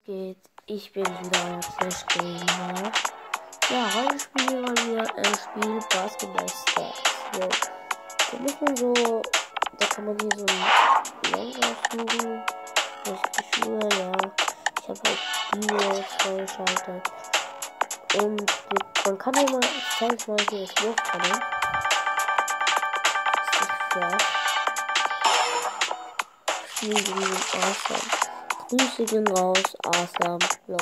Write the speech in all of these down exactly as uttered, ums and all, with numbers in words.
Geht, ich bin wieder euer Clash Gamer. Ja, heute spielen wir wieder ein Spiel Basketball Stars. So, da muss man so, da kann man hier so ein Land aussuchen. Das ist die Schuhe, ja. Ich habe halt die freigeschaltet. Und man kann immer, ich zeige es mal hier, das Wurfpaddel. Das ist nicht fair. Spielen gegen den Awesome. Grüße gehen raus, Awesome, lol.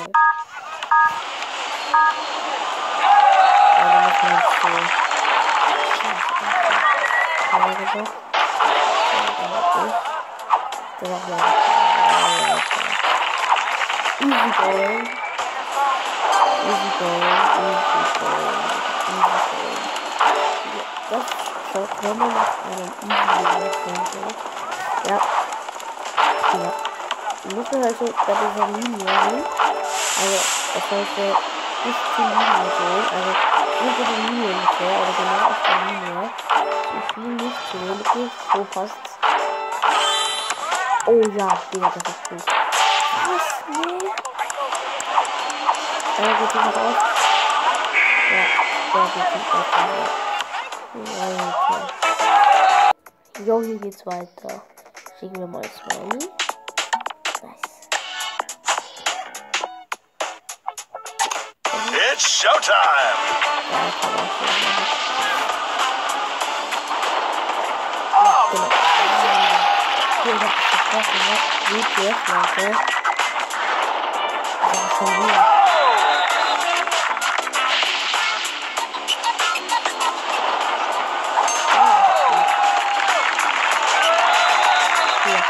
Ja, dann muss man jetzt so. Kann ich doch. Der macht mal. Easy going. Easy going. Easy going. Easy going. Das schaut, wenn man nach einem Easy going. Ja. Ja. Muss man halt so bei dieser Linie hin. Also, das sollte bis zur Linie gehen. Also, unter der Linie ungefähr. Oder genau auf der Linie. Ich will nicht zu wenig. So passt's. Oh ja, Digga, das ist gut. Was? Nee. Äh, geht hier noch auf? Ja, da geht nicht auf. Ja, okay. Jo, hier geht's weiter. Schicken wir mal Smiley. It's showtime! Oh, genau. Hier, ich hab das vergessen, ne? Wie jetzt, Leute? Ja, schon wieder. Hier.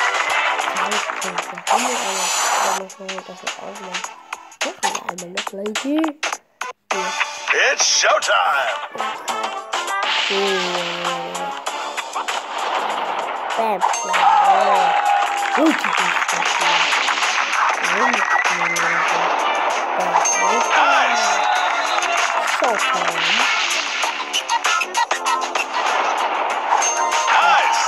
Da haben wir alles. Da müssen wir das jetzt ausmachen. Einmal noch Leute. It's showtime! Bam. Nice! Showtime. Nice!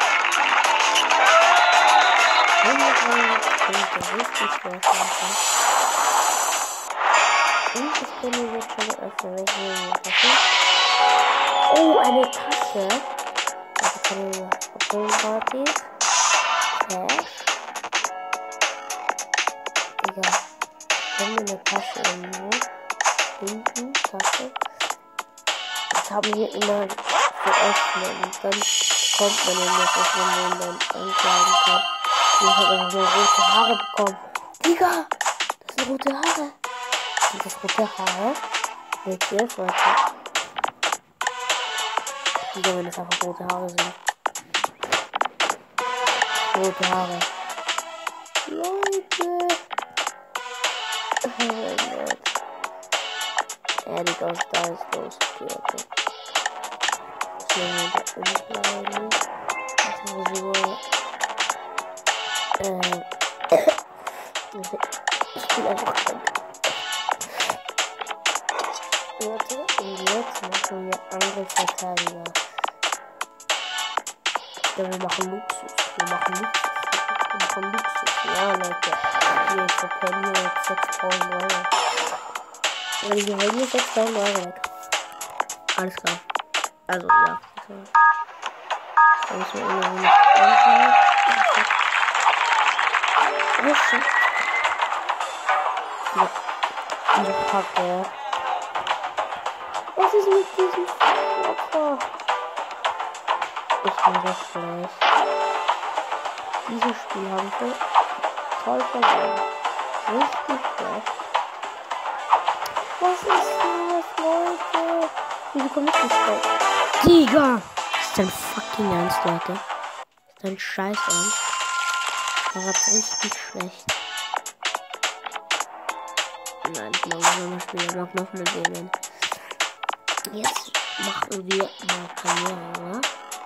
Und ich kann mir jetzt schon öffnen, welche Tasche. Oh, eine Tasche. Also kann ich Apfelparty. Cash. Digga. Ich habe eine Tasche irgendwo. Hinten, Tasche. Jetzt haben wir immer geöffnet. Und dann kommt man in das, was man dann anklagen kann. Ich habe einfach so rote Haare bekommen. Digga! Das sind rote Haare. Sind das rote Haare? Seht ihr, Freunde? Digga, wenn das einfach rote Haare sind. Rote Haare. Leute! Oh mein Gott. Ja, die Ghost da ist los. Okay, okay. Hier wieder umbleiben. Also so. Ähm. Ich bin einfach krank. Warte, und jetzt machen wir andere Verteidiger. Ja, wir machen Luxus. Wir machen Luxus. Wir machen Luxus. Ja, Leute. Hier, ich verpenne hier jetzt sechstausend Euro. Wenn ich hier hier sechstausend Euro weg. Alles klar. Also, ja. Da müssen wir immer nicht anfangen. Oh, shit. Ja. Diese Kacke. Was ist mit diesem Opfer? Ich bin so schlecht. Dieses Spiel haben wir toll verloren. Richtig schlecht. Was ist das, Leute? Wieso komme ich nicht drauf? Digga! Ist dein fucking Ernst, Leute? Ist dein Scheiß Ernst? War das richtig schlecht. Nein, ich mag noch mal spielen. Ich mag noch mal denen. Jetzt machen wir mal Karriere, oder?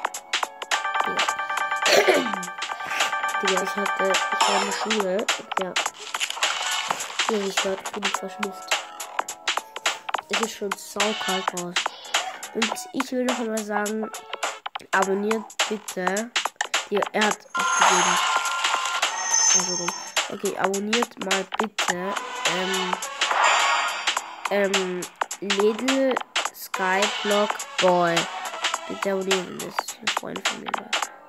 Ja. Digga, ich hatte, ich war in der Schule, ja. Ja, ich war ziemlich verschnupft. Es ist schon saukalt raus. Und ich will noch einmal sagen, abonniert bitte. Ja, er hat aufgegeben. Also, Okay, abonniert mal bitte. Ähm, ähm, Little Skyblock Boy. Bitte abonnieren, das ist ein Freund von mir.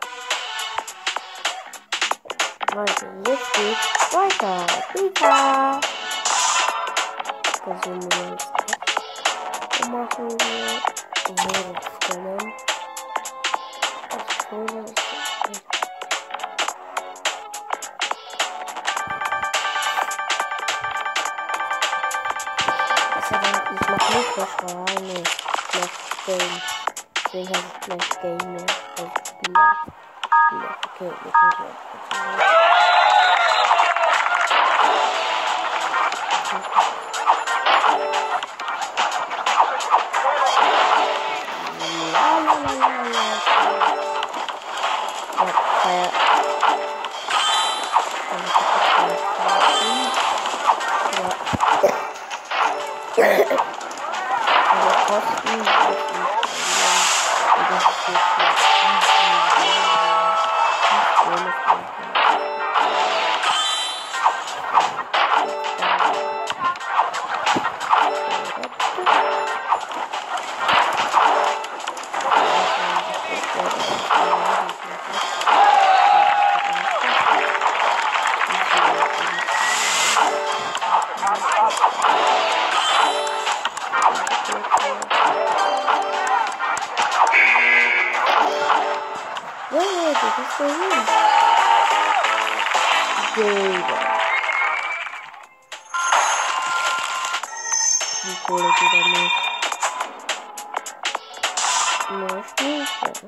Leute, jetzt geht's weiter. Pika! Das sind wir jetzt das. Machen wir mehrere Stellen. Das Folder ist das. Ich mach nicht Clash Royale, nee. Clash Game. Deswegen habe ich Clash Game mehr als Spieler. Spieler. Okay, jetzt muss ich auch. Die Kohle wieder nicht. Nur Spielchen.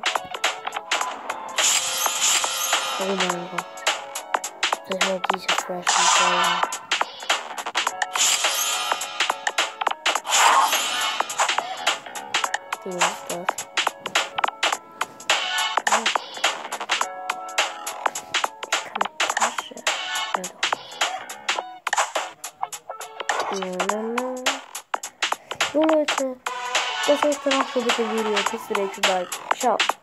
Oh mein Gott. Das war diese freshen Folgen. Wie ist das? So Leute, das war's dann auch schon mit dem Video. Bis zum nächsten Mal. Ciao.